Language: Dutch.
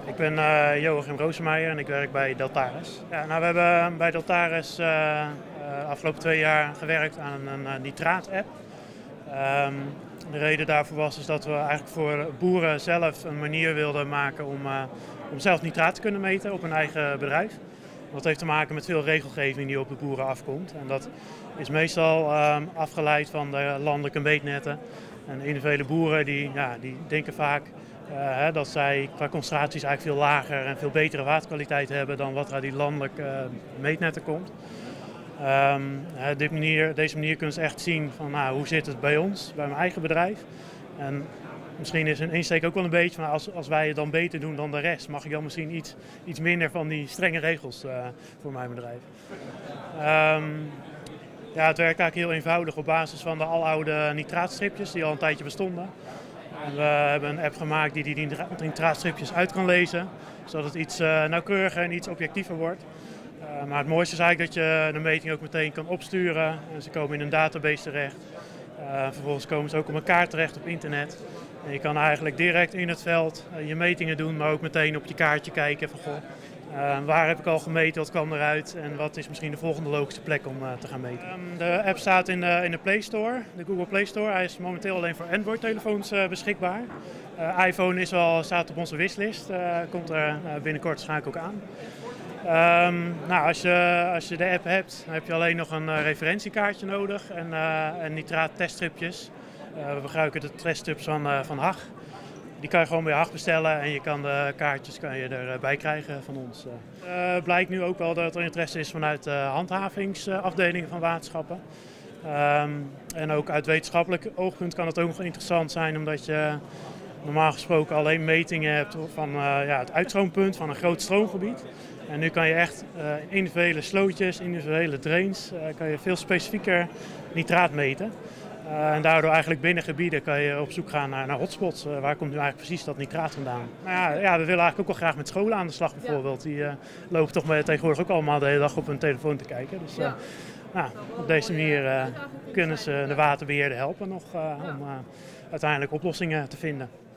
Ik ben Joachim Rosemeijer en ik werk bij Deltares. Ja, nou, we hebben bij Deltares afgelopen 2 jaar gewerkt aan een nitraat-app. De reden daarvoor was is dat we eigenlijk voor boeren zelf een manier wilden maken om zelf nitraat te kunnen meten op hun eigen bedrijf. Dat heeft te maken met veel regelgeving die op de boeren afkomt. En dat is meestal afgeleid van de landelijke meetnetten. En individuele boeren die denken vaak dat zij qua concentraties eigenlijk veel lager en veel betere waterkwaliteit hebben dan wat er uit die landelijke meetnetten komt. Deze manier kunnen ze echt zien van hoe zit het bij ons, bij mijn eigen bedrijf. En misschien is een insteek ook wel een beetje van als wij het dan beter doen dan de rest, mag ik dan misschien iets minder van die strenge regels voor mijn bedrijf. Het werkt eigenlijk heel eenvoudig op basis van de aloude nitraatstripjes die al een tijdje bestonden. En we hebben een app gemaakt die nitraatstripjes uit kan lezen, zodat het iets nauwkeuriger en iets objectiever wordt. Maar het mooiste is eigenlijk dat je de meting ook meteen kan opsturen. En ze komen in een database terecht. Vervolgens komen ze ook op een kaart terecht op internet. En je kan eigenlijk direct in het veld je metingen doen, maar ook meteen op je kaartje kijken van waar heb ik al gemeten, wat kwam eruit en wat is misschien de volgende logische plek om te gaan meten. De app staat in de Play Store, de Google Play Store. Hij is momenteel alleen voor Android-telefoons beschikbaar. iPhone staat op onze wishlist, komt er binnenkort waarschijnlijk ook aan. Als je de app hebt, dan heb je alleen nog een referentiekaartje nodig en nitraat-teststripjes. We gebruiken de teststrips van Hag. Die kan je gewoon bij Hag bestellen en je kan de kaartjes erbij krijgen van ons. Blijkt nu ook wel dat er interesse is vanuit de handhavingsafdelingen van waterschappen. En ook uit wetenschappelijk oogpunt kan het ook nog interessant zijn, omdat je normaal gesproken alleen metingen hebt van het uitstroompunt van een groot stroomgebied. En nu kan je echt individuele slootjes, individuele drains, kan je veel specifieker nitraat meten. En daardoor eigenlijk binnen gebieden kan je op zoek gaan naar hotspots. Waar komt nu eigenlijk precies dat nitraat vandaan? We willen eigenlijk ook wel graag met scholen aan de slag bijvoorbeeld. Die lopen toch tegenwoordig ook allemaal de hele dag op hun telefoon te kijken. Dus op deze manier kunnen ze de waterbeheerder helpen om uiteindelijk oplossingen te vinden.